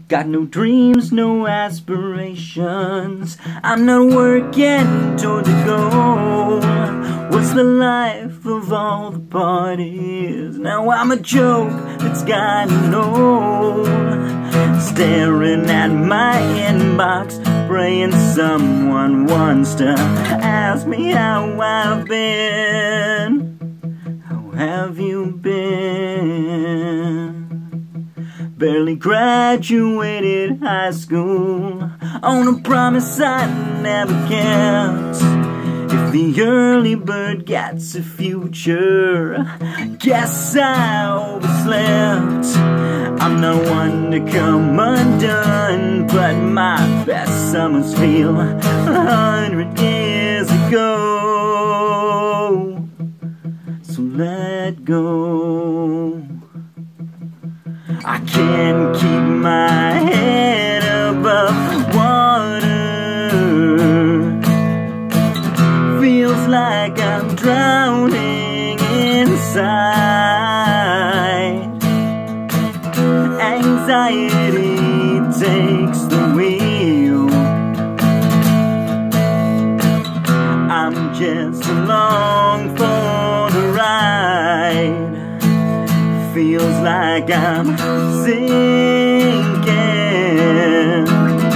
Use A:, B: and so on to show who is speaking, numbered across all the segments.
A: Got no dreams, no aspirations. I'm not working toward the goal. What's the life of all the parties? Now I'm a joke that's gotten old. Staring at my inbox, praying someone wants to ask me how I've been. How have you been? Barely graduated high school on a promise I never kept. If the early bird gets a future, guess I overslept. I'm not one to come undone, but my best summers feel 100 years ago. So let go. I can't keep my head above water. Feels like I'm drowning inside. Anxiety takes the wheel. I'm just along for the ride. Feels like I'm sinking.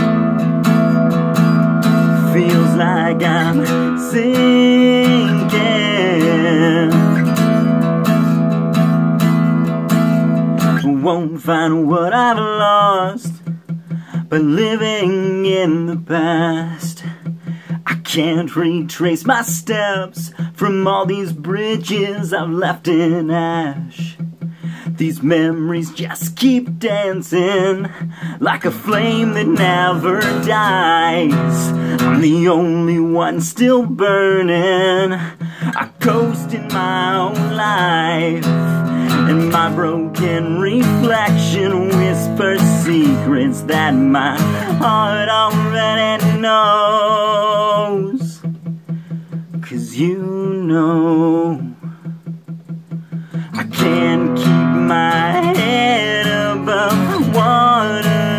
A: Feels like I'm sinking. Won't find what I've lost by living in the past. I can't retrace my steps from all these bridges I've left in ash. These memories just keep dancing like a flame that never dies. I'm the only one still burning. I coast in my own life, and my broken reflection whispers secrets that my heart already knows. 'Cause you know I can't keep my head above water.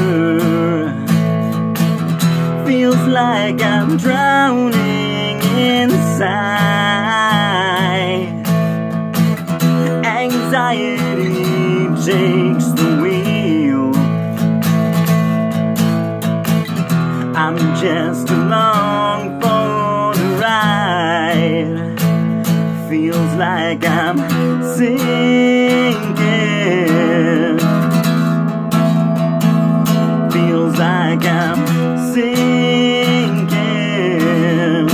A: Feels like I'm drowning inside. Anxiety takes the wheel. I'm just along for the ride. Feels like I'm sinking. Feels like I'm sinking.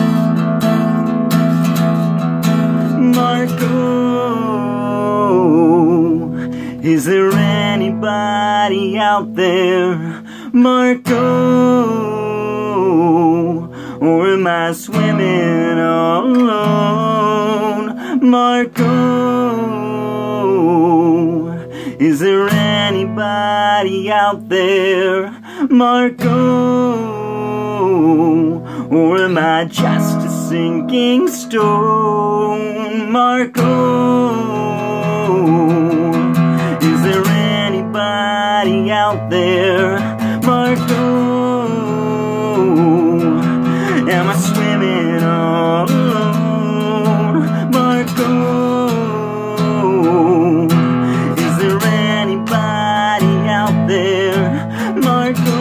A: Marco, is there anybody out there? Marco, or am I swimming all alone? Marco, is there anybody out there? Marco, or am I just a sinking stone? Marco, is there anybody out there? Marco, am I swimming all alone? Marco, is there anybody out there? Marco,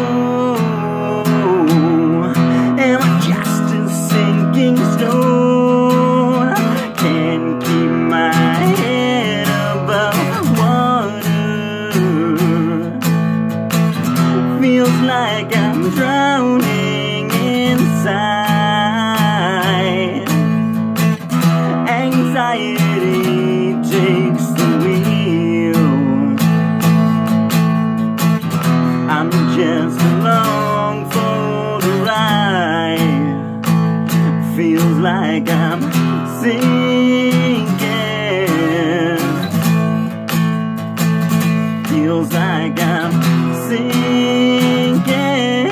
A: am I just a sinking stone? Can't keep my head above water. Feels like I'm drowning inside. Anxiety takes the wheel. I'm just along for the ride. Feels like I'm sinking. Feels like I'm sinking.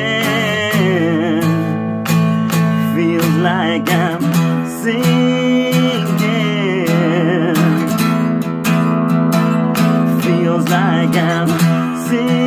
A: Feels like I'm sinking. Feels like I'm sinking.